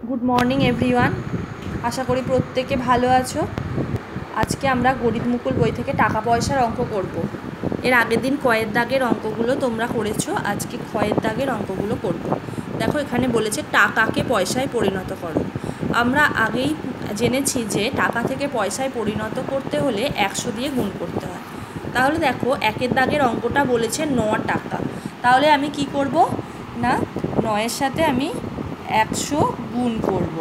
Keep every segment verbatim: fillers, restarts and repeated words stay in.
Good morning everyone, আশা করি প্রত্যেকে ভালো আছো। আজকে আমরা গণিত মুকুল বই থেকে টাকা পয়সার অঙ্ক করব। এর আগের দিন কয়ের দাগের অঙ্কগুলো তোমরা করেছো, আজকে ক্ষয়ের দাগের অঙ্কগুলো করব। দেখো এখানে বলেছে টাকাকে পয়সায় পরিণত করো। আমরা আগেই জেনেছি যে টাকা থেকে পয়সায় পরিণত করতে হলে একশো দিয়ে গুণ করতে হয়। তাহলে দেখো একের দাগের অঙ্কটা বলেছে ন টাকা। তাহলে আমি কি করব না, নয়ের সাথে আমি একশো গুণ করব।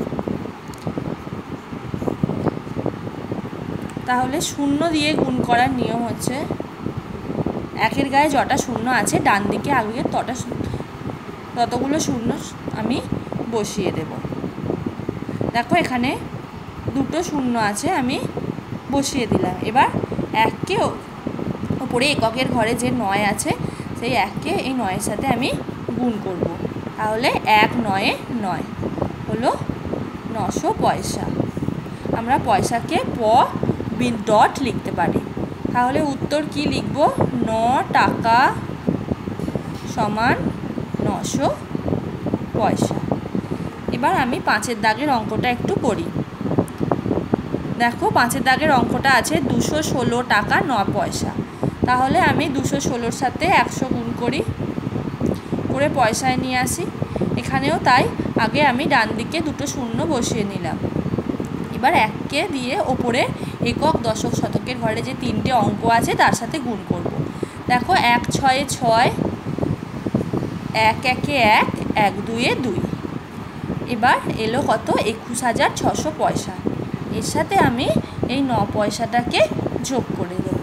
তাহলে শূন্য দিয়ে গুণ করার নিয়ম হচ্ছে একের গায়ে যটা শূন্য আছে ডান দিকে আগে তটা ততগুলো শূন্য আমি বসিয়ে দেব। দেখো এখানে দুটো শূন্য আছে, আমি বসিয়ে দিলাম। এবার এককে ওপরে এককের ঘরে যে নয় আছে সেই এককে এই নয়ের সাথে আমি গুণ করব। তাহলে এক নয়ে নয় হলো নশো পয়সা। আমরা পয়সাকে প বিন ডট লিখতে পারি। তাহলে উত্তর কি লিখব? ন টাকা সমান নশো পয়সা। এবার আমি পাঁচের দাগের অঙ্কটা একটু করি। দেখো পাঁচের দাগের অঙ্কটা আছে দুশো ষোলো টাকা ন পয়সা। তাহলে আমি দুশো ষোলোর সাথে একশো গুণ করি, করে পয়সায় নিয়ে আসি। এখানেও তাই, আগে আমি ডান দিকে দুটো শূন্য বসিয়ে নিলাম। এবার এককে দিয়ে ওপরে একক দশক শতকের ঘরে যে তিনটে অঙ্ক আছে তার সাথে গুণ করব। দেখো এক ছয়ে ছয়, এক একে এক, এক দুয়ে দুই। এবার এলো কত? একুশ হাজার ছশো পয়সা। এর সাথে আমি এই ন পয়সাটাকে যোগ করে দেব।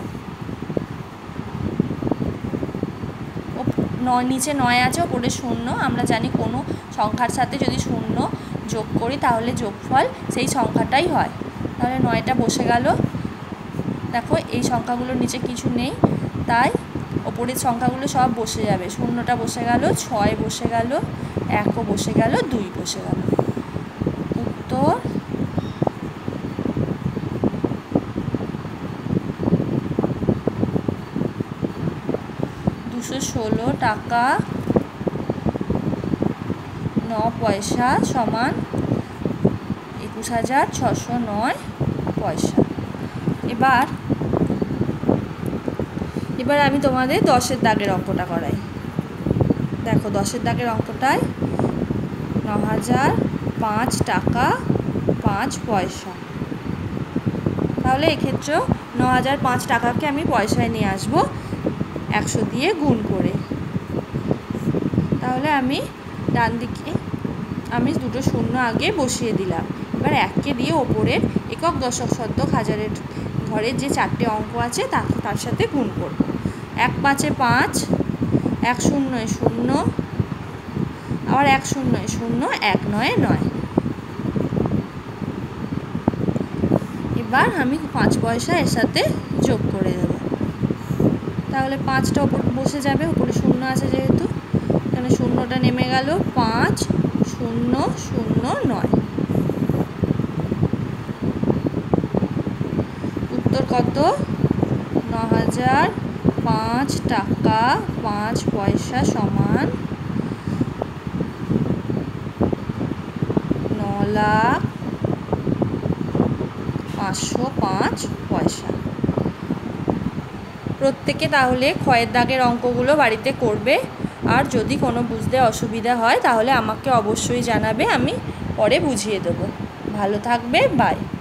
নয় নিচে নয় আছে, ওপরে শূন্য। আমরা জানি কোনো সংখ্যার সাথে যদি শূন্য যোগ করি তাহলে যোগফল সেই সংখ্যাটাই হয়। তাহলে নয়টা বসে গেল। দেখো এই সংখ্যাগুলোর নিচে কিছু নেই, তাই ওপরের সংখ্যাগুলো সব বসে যাবে। শূন্যটা বসে গেল, ছয় বসে গেল, একও বসে গেল, দুই বসে গেল। উত্তর দুশো ষোলো টাকা ন পয়সা সমান একুশ হাজার ছশো নয় পয়সা। এবার এবার আমি তোমাদের দশের দাগের অঙ্কটা করাই। দেখো দশের দাগের অঙ্কটায় ন হাজার পাঁচ টাকা পাঁচ পয়সা। তাহলে এক্ষেত্রেও ন হাজার পাঁচ টাকাকে আমি পয়সায় নিয়ে আসবো একশো দিয়ে গুণ করে। তাহলে আমি ডান দিকে আমি দুটো শূন্য আগে বসিয়ে দিলাম। এবার এককে দিয়ে ওপরের একক দশক শতক হাজারের ঘরের যে চারটে অঙ্ক আছে তাকে তার সাথে গুণ করব। এক পাঁচে পাঁচ, এক শূন্যয় শূন্য, আবার এক শূন্যয় শূন্য, এক নয়ে নয়। এবার আমি পাঁচ পয়সা এর সাথে যোগ করে দেব। তাহলে পাঁচটা ওপর বসে যাবে, ওপরে শূন্য আছে যেহেতু, এখানে শূন্যটা নেমে গেল। পাঁচ শূন্য শূন্য নয়। উত্তর কত? ন হাজার পাঁচ টাকা পাঁচ পয়সা সমান ন লাখ পাঁচশো পাঁচ পয়সা। প্রত্যেকে তাহলে ক্ষয়ের দাগের অঙ্কগুলো বাড়িতে করবে। আর যদি কোনো বুঝতে অসুবিধা হয় তাহলে আমাকে অবশ্যই জানাবে, আমি পরে বুঝিয়ে দেবো। ভালো থাকবে, বাই।